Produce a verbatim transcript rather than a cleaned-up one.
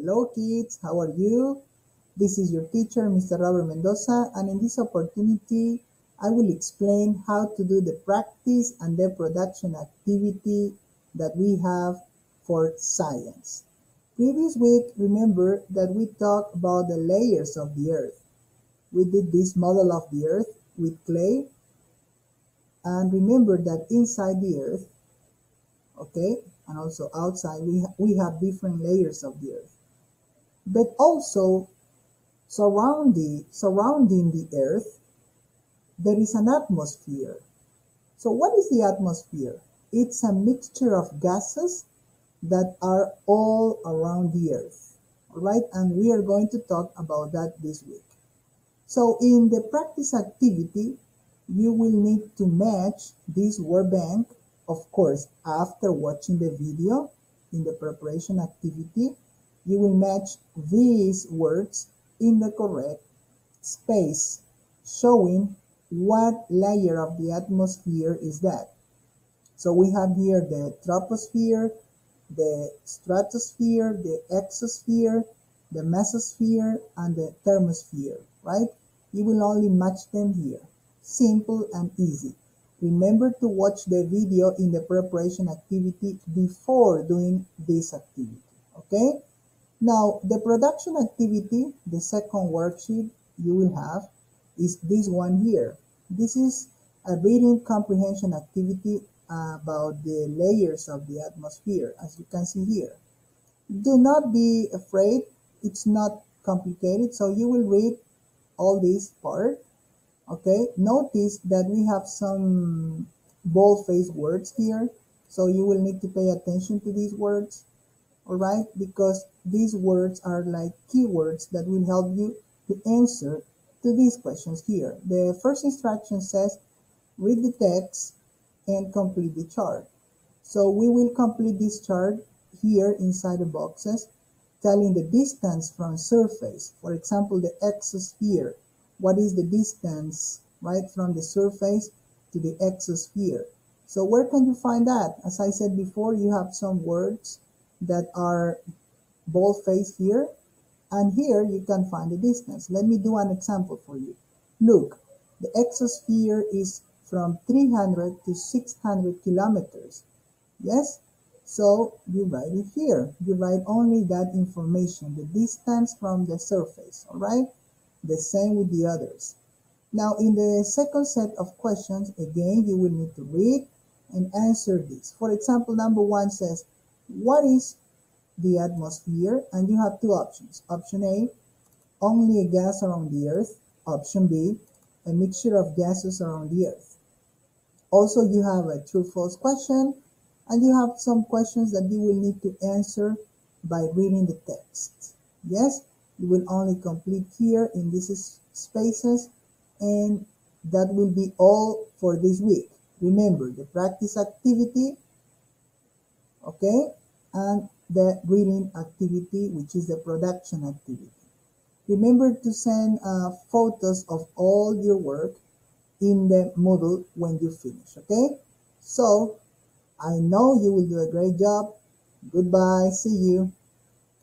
Hello kids, how are you? This is your teacher, Mister Robert Mendoza, and in this opportunity, I will explain how to do the practice and the production activity that we have for science. Previous week, remember that we talked about the layers of the earth. We did this model of the earth with clay, and remember that inside the earth, okay, and also outside, we, ha we have different layers of the earth. But also, surrounding, surrounding the earth, there is an atmosphere. So what is the atmosphere? It's a mixture of gases that are all around the earth. All right, and we are going to talk about that this week. So in the practice activity, you will need to match this word bank, of course, after watching the video. In the preparation activity, you will match these words in the correct space, showing what layer of the atmosphere is that. So we have here the troposphere, the stratosphere, the exosphere, the mesosphere, and the thermosphere, right? You will only match them here. Simple and easy. Remember to watch the video in the preparation activity before doing this activity, okay? Now, the production activity, the second worksheet you will have, is this one here. This is a reading comprehension activity about the layers of the atmosphere, as you can see here. Do not be afraid, it's not complicated, so you will read all this part, okay? Notice that we have some bold-faced words here, so you will need to pay attention to these words, all right? Because these words are like keywords that will help you to answer to these questions here. The first instruction says, read the text and complete the chart. So we will complete this chart here inside the boxes, telling the distance from surface. For example, the exosphere. What is the distance, right, from the surface to the exosphere? So where can you find that? As I said before, you have some words that are bold-faced here, and here you can find the distance. Let me do an example for you. Look, the exosphere is from three hundred to six hundred kilometers. Yes? So you write it here. You write only that information, the distance from the surface, all right? The same with the others. Now, in the second set of questions, again, you will need to read and answer this. For example, number one says, what is the atmosphere? And you have two options. Option A, only a gas around the earth. Option B, a mixture of gases around the earth. Also, you have a true-false question, and you have some questions that you will need to answer by reading the text. Yes, you will only complete here in these spaces, and that will be all for this week. Remember, the practice activity, okay, and the reading activity, which is the production activity. Remember to send uh, photos of all your work in the Moodle when you finish, okay? So, I know you will do a great job. Goodbye, see you.